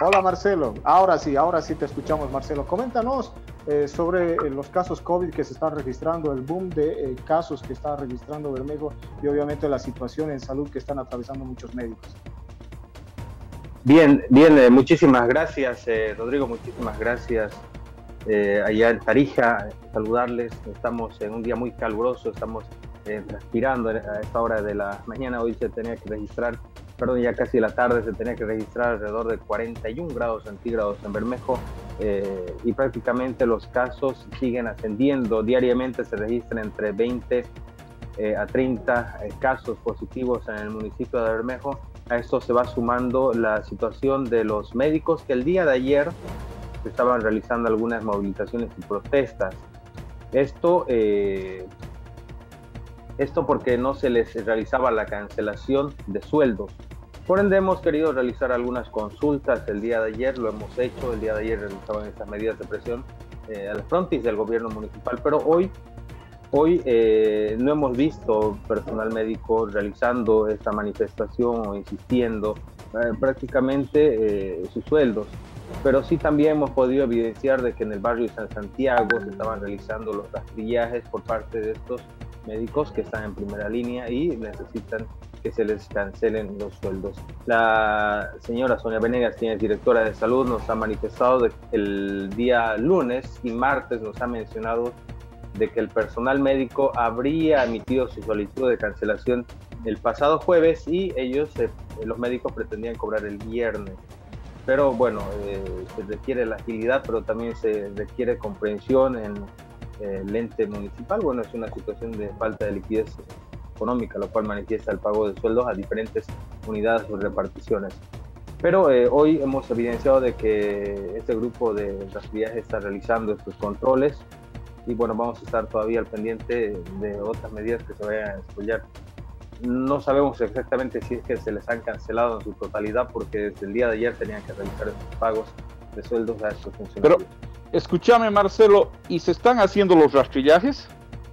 Hola Marcelo, ahora sí te escuchamos Marcelo. Coméntanos sobre los casos COVID que se están registrando, el boom de casos que está registrando Bermejo y obviamente la situación en salud que están atravesando muchos médicos. Bien, muchísimas gracias Rodrigo, muchísimas gracias allá en Tarija, saludarles. Estamos en un día muy caluroso, estamos transpirando a esta hora de la mañana. Hoy se tenía que registrar, ya casi la tarde se tenía que registrar alrededor de 41 grados centígrados en Bermejo y prácticamente los casos siguen ascendiendo. Diariamente se registran entre 20 a 30 casos positivos en el municipio de Bermejo. A esto se va sumando la situación de los médicos que el día de ayer estaban realizando algunas movilizaciones y protestas. Esto porque no se les realizaba la cancelación de sueldos. Por ende hemos querido realizar algunas consultas el día de ayer, lo hemos hecho, el día de ayer realizaban estas medidas de presión a la frontis del gobierno municipal, pero hoy no hemos visto personal médico realizando esta manifestación o insistiendo prácticamente sus sueldos. Pero sí también hemos podido evidenciar de que en el barrio de San Santiago se estaban realizando los rastrillajes por parte de estos médicos que están en primera línea y necesitan que se les cancelen los sueldos. La señora Sonia Venegas, quien es directora de salud, nos ha manifestado de que el día lunes y martes nos ha mencionado de que el personal médico habría emitido su solicitud de cancelación el pasado jueves y ellos, los médicos, pretendían cobrar el viernes. Pero bueno, se requiere la agilidad, pero también se requiere comprensión en el ente municipal. Bueno, es una situación de falta de liquidez económica, lo cual manifiesta el pago de sueldos a diferentes unidades o reparticiones. Pero hoy hemos evidenciado de que este grupo de rastrillaje está realizando estos controles y bueno, vamos a estar todavía al pendiente de otras medidas que se vayan a desarrollar. No sabemos exactamente si es que se les han cancelado en su totalidad, porque desde el día de ayer tenían que realizar estos pagos de sueldos a estos funcionarios. Pero, escúchame Marcelo, ¿y se están haciendo los rastrillajes?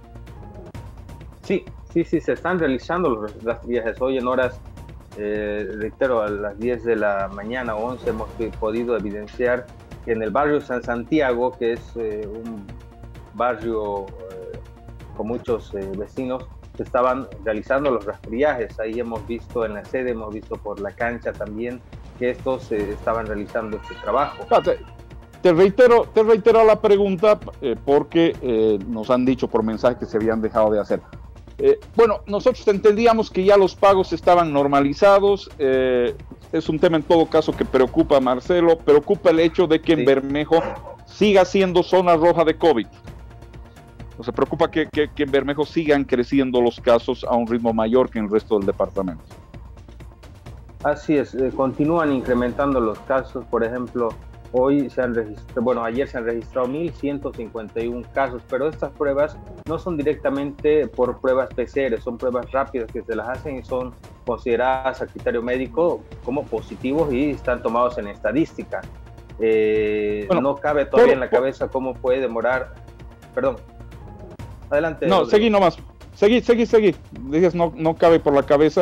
Sí, se están realizando los rastrillajes. Hoy en horas, reitero, a las 10 de la mañana o 11 hemos podido evidenciar que en el barrio San Santiago, que es un barrio con muchos vecinos, se estaban realizando los rastrillajes. Ahí hemos visto en la sede, hemos visto por la cancha también que estos estaban realizando este trabajo. Te reitero la pregunta porque nos han dicho por mensaje que se habían dejado de hacer. Bueno, nosotros entendíamos que ya los pagos estaban normalizados. Es un tema en todo caso que preocupa a Marcelo. Preocupa el hecho de que en Bermejo siga siendo zona roja de COVID. O sea, preocupa que en Bermejo sigan creciendo los casos a un ritmo mayor que en el resto del departamento. Así es, continúan incrementando los casos. Por ejemplo, ayer se han registrado 1.151 casos, pero estas pruebas no son directamente por pruebas PCR, son pruebas rápidas que se las hacen y son consideradas a criterio médico como positivos y están tomados en estadística. No cabe todavía en la cabeza cómo puede demorar. Perdón. Adelante. No, Rodrigo. Seguí nomás. Seguí. Dices, no cabe por la cabeza.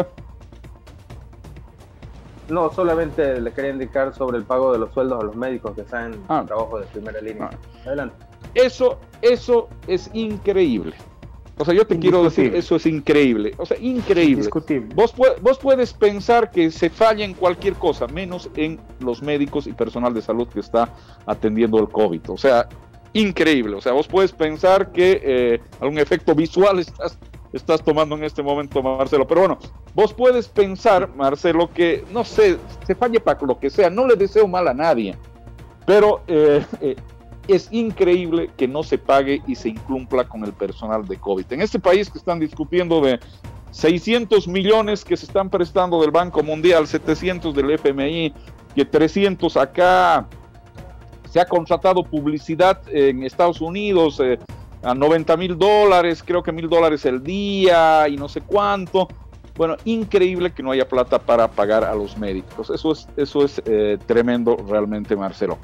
No, solamente le quería indicar sobre el pago de los sueldos a los médicos que están en trabajo de primera línea. Adelante. Eso es increíble. O sea, yo te quiero decir, eso es increíble. O sea, increíble. Indiscutible. Vos puedes pensar que se falla en cualquier cosa, menos en los médicos y personal de salud que está atendiendo el COVID. O sea, increíble. O sea, vos puedes pensar que algún efecto visual estás tomando en este momento, Marcelo. Pero bueno, vos puedes pensar, Marcelo, que, no sé, se falle para lo que sea. No le deseo mal a nadie. Pero es increíble que no se pague y se incumpla con el personal de COVID. En este país que están discutiendo de 600 millones que se están prestando del Banco Mundial, 700 del FMI, que 300 acá. Se ha contratado publicidad en Estados Unidos a $90,000, creo que $1,000 el día y no sé cuánto. Bueno, increíble que no haya plata para pagar a los médicos. Eso es tremendo realmente, Marcelo.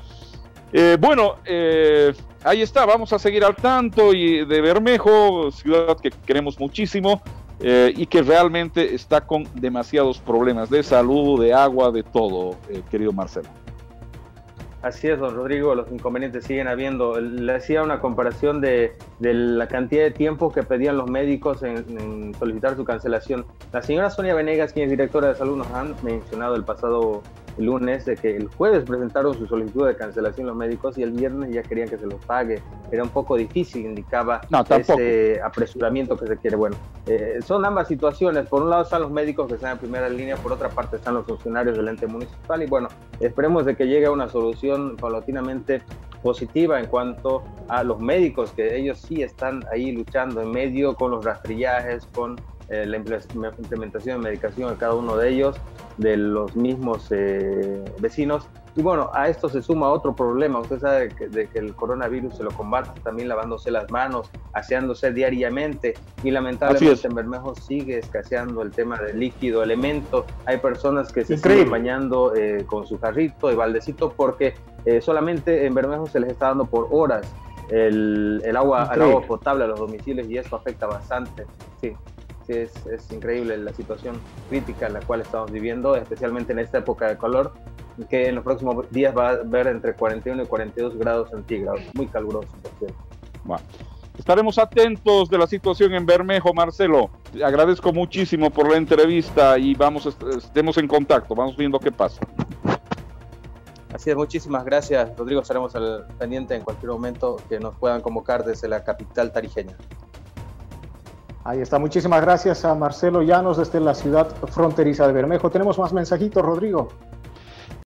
Ahí está, vamos a seguir al tanto y de Bermejo, ciudad que queremos muchísimo y que realmente está con demasiados problemas de salud, de agua, de todo, querido Marcelo. Así es, don Rodrigo, los inconvenientes siguen habiendo. Le hacía una comparación de la cantidad de tiempo que pedían los médicos en solicitar su cancelación. La señora Sonia Venegas, quien es directora de salud, nos han mencionado el pasado lunes de que el jueves presentaron su solicitud de cancelación los médicos y el viernes ya querían que se los pague. Era un poco difícil, indicaba ese apresuramiento que se quiere. Bueno, son ambas situaciones. Por un lado están los médicos que están en primera línea, por otra parte están los funcionarios del ente municipal y bueno, esperemos de que llegue a una solución paulatinamente positiva en cuanto a los médicos, que ellos sí están ahí luchando en medio con los rastrillajes, con la implementación de medicación en cada uno de ellos, de los mismos vecinos. Y bueno, a esto se suma otro problema. Usted sabe de que el coronavirus se lo combate también lavándose las manos, aseándose diariamente, y lamentablemente en Bermejo sigue escaseando el tema del líquido, elemento. Hay personas que se siguen bañando con su jarrito y baldecito porque solamente en Bermejo se les está dando por horas el agua potable a los domicilios y eso afecta bastante. Sí, es increíble la situación crítica en la cual estamos viviendo, especialmente en esta época de calor, que en los próximos días va a haber entre 41 y 42 grados centígrados, muy caluroso, por cierto. Bueno, estaremos atentos de la situación en Bermejo, Marcelo. Te agradezco muchísimo por la entrevista y estemos en contacto, vamos viendo qué pasa. Así es, muchísimas gracias, Rodrigo. Estaremos al pendiente en cualquier momento que nos puedan convocar desde la capital tarijeña. Ahí está, muchísimas gracias a Marcelo Llanos desde la ciudad fronteriza de Bermejo. Tenemos más mensajitos, Rodrigo.